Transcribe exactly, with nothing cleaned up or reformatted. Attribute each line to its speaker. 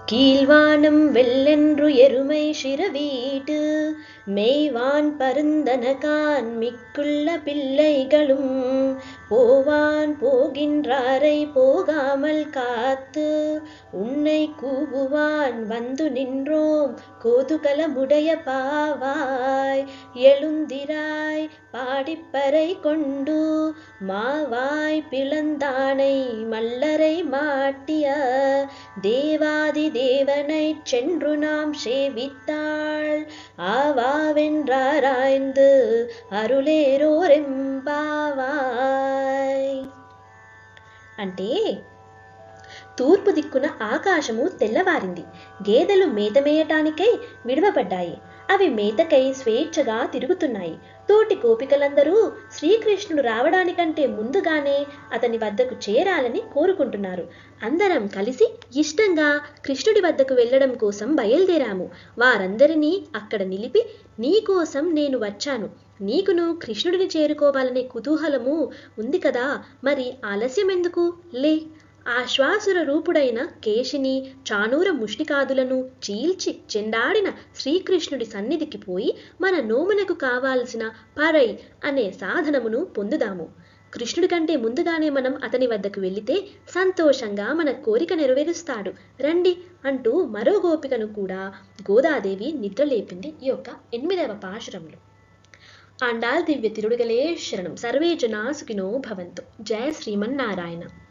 Speaker 1: கீழ்வானம் வெள்ளென்று எருமை சிறவீட்டு மேய்வான் பருந்தனகான் மிக்குள்ள பிள்ளைகளும் போவான் போகின்றாரை போகாமல் காத்து உன்னை கூவுவான் வந்து நின்றோம் கோதுகலமுடைய பாவாய் எழுந்திராய் பாடிப்பறை கொண்டு மாவாய் பிளந்தானை மல்லரை மாட்டிய தேவாதி தேவனைச் சென்று நாம் சேவித்தாள் ஆவாவென்றாராய்ந்து అరులేరోరెంబావాయ్. అంటే తూర్పు దిక్కున ఆకాశము తెల్లవారింది. గేదెలు మేత మేయటానికై విడవబడ్డాయి. అవి మేతకై స్వేచ్ఛగా తిరుగుతున్నాయి. తోటి గోపికలందరూ శ్రీకృష్ణుడు రావడానికంటే ముందుగానే అతని వద్దకు చేరాలని కోరుకుంటున్నారు. అందరం కలిసి ఇష్టంగా కృష్ణుడి వద్దకు వెళ్ళడం కోసం బయలుదేరాము. వారందరినీ అక్కడ నిలిపి, నీ కోసం నేను వచ్చాను, నీకును కృష్ణుడిని చేరుకోవాలనే కుతూహలము ఉంది కదా, మరి ఆలస్యం ఎందుకు, లే. ఆశ్వాసుర రూపుడైన కేశిని చానూర ముష్టికాదులను చీల్చి చెండాడిన శ్రీకృష్ణుడి సన్నిధికి పోయి మన నోమునకు కావాల్సిన పరై అనే సాధనమును పొందుదాము. కృష్ణుడి కంటే ముందుగానే మనం అతని వద్దకు వెళితే సంతోషంగా మన కోరిక నెరవేరుస్తాడు, రండి అంటూ మరో గోపికను కూడా గోదాదేవి నిద్రలేపింది ఈ యొక్క ఎనిమిదవ పాశురంలో. ఆండాళ్ దివ్య తిరుడుగలే శరణం. సర్వే జనా సుఖినో భవంతు. జయ శ్రీమన్నారాయణ.